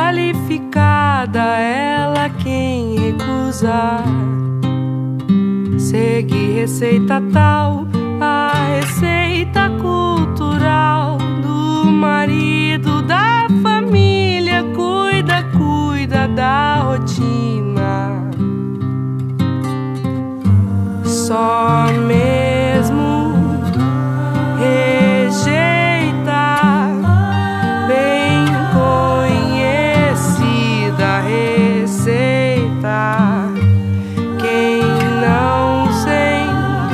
qualificada, ela quem recusar. Segue receita tal, a receita cultural do marido, da família, cuida da rotina. Só mesmo rejeita bem conhecida receita. Quem não sem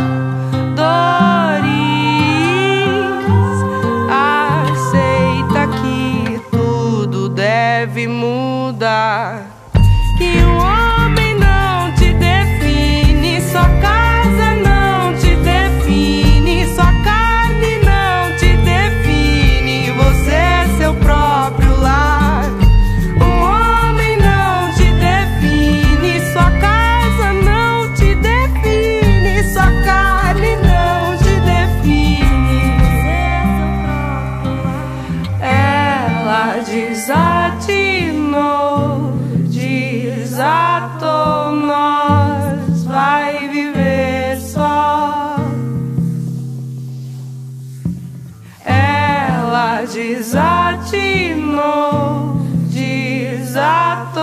dores aceita que tudo deve mudar. Que um homem não te define, sua casa não te define, sua carne não te define, você é seu próprio lar. Um homem não te define, sua casa não te define, sua carne não te define, você é seu próprio lar. Ela desatinou, desatou, nós vai viver só. Ela desatinou, desatou.